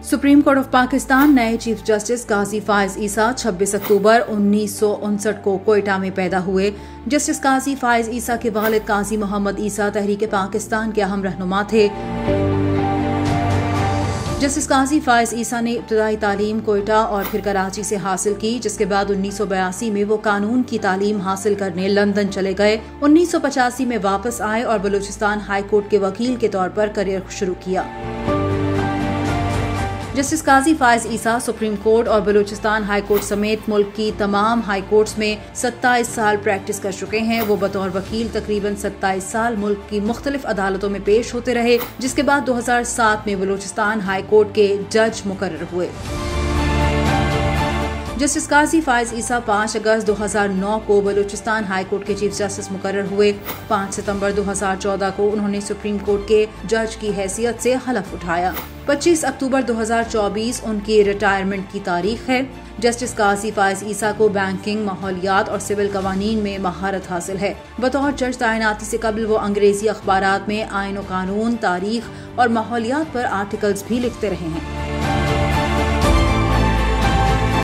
Supreme court of Pakistan नए chief justice Qazi Faez ईसा 26 अक्टूबर 1959 को कोयटा में पैदा हुए। जस्टिस काजी फायज ईसा के वालिद काजी मोहम्मद ईसा तहरीक पाकिस्तान के अहम रहनुमा थे। जस्टिस काजी फायज ईसा ने इब्तदाई तालीम कोयटा और फिर कराची से हासिल की, जिसके बाद 1982 में वो कानून की तालीम हासिल करने लंदन चले गए। 1985 में वापस आए और बलूचिस्तान हाई कोर्ट के वकील के तौर पर करियर शुरू किया। Justice Qazi Faez Isa supreme court और बलूचिस्तान हाई कोर्ट समेत मुल्क की तमाम हाई कोर्ट्स में 27 साल प्रैक्टिस कर चुके हैं। वो बतौर वकील तकरीबन 27 साल मुल्क की मुख्तलिफ अदालतों में पेश होते रहे, जिसके बाद 2007 में बलूचिस्तान हाई कोर्ट के जज मुकर्रर हुए। जस्टिस काजी फायज ईसा 5 अगस्त 2009 को बलूचिस्तान हाई कोर्ट के चीफ जस्टिस मुकर्रर हुए। 5 सितंबर 2014 को उन्होंने सुप्रीम कोर्ट के जज की हैसियत से हलफ उठाया। 25 अक्टूबर 2024 उनकी रिटायरमेंट की तारीख है। जस्टिस काजी फायज ईसा को बैंकिंग, माहौलियात और सिविल कवानीन में महारत हासिल है। बतौर जज तैनाती से कबल वो अंग्रेजी अखबारात में आईन और कानून, तारीख और माहौलियात पर आर्टिकल्स भी लिखते रहे हैं।